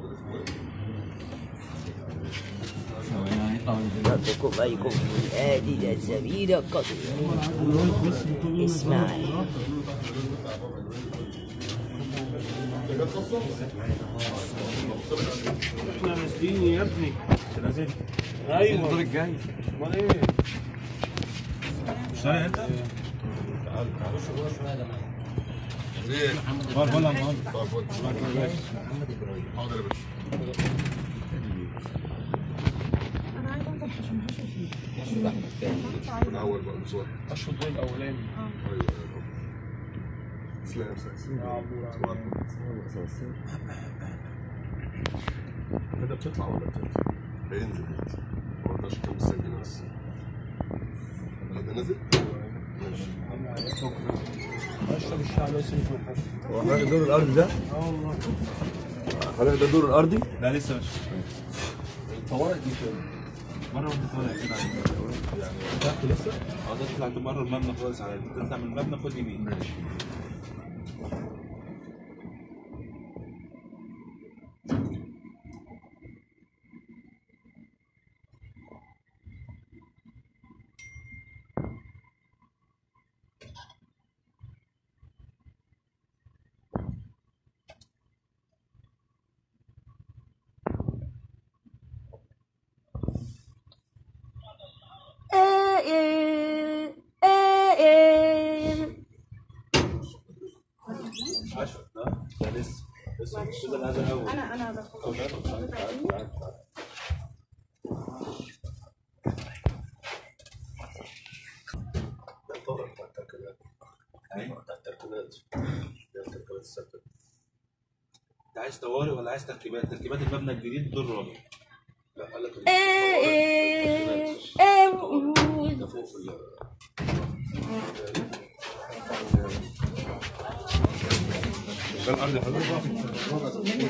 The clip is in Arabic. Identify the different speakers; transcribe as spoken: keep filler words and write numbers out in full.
Speaker 1: نترككم أيكم في هذه سبيل قصير اسمعي.
Speaker 2: احنا نازلين يا ابني. نازلين؟ ايوه الدور الجاي. امال ايه؟ مش طالع انت؟ تعال تعال شويه شويه يا جماعه. ليه؟ فول فول يا مهندس. فول فول. محمد ابراهيم. حاضر يا باشا.
Speaker 3: انا عايز انزل عشان هشوف فيه.
Speaker 2: اشهد احمد تاني.
Speaker 4: من اول بقى المسؤول.
Speaker 2: اشهد دول الاولاني.
Speaker 4: ايوه ايوه. سلام سلام. يا عبور. كده بتطلع ولا بتنزل؟ بينزل هو ده عشان كان مستني بس. كده نازل؟ ماشي.
Speaker 2: شكرا. اشرب الشعب ياسين في الحش.
Speaker 5: هو حضرتك الدور الارضي ده؟
Speaker 2: اه والله.
Speaker 5: حضرتك ده الدور الارضي؟
Speaker 2: لا لسه ماشي.
Speaker 5: طوارئ دي فين؟
Speaker 2: بره وانت طالع كده يعني تحت لسه؟ اه ده طلعت بره المبنى خالص على تطلع من المبنى خد يمين. ماشي. عشرة ده ده لسه لسه مش كده هذا الاول.
Speaker 3: انا انا باخد.
Speaker 4: ده الطارق بتاع التركيبات. ايوه بتاع التركيبات. ده التركيبات الثابته.
Speaker 2: انت عايز طوارئ ولا عايز تركيبات؟ تركيبات المبنى الجديد دور رابع.
Speaker 4: لا قال لك
Speaker 1: ده فوق في
Speaker 2: ده الارض حضرتك.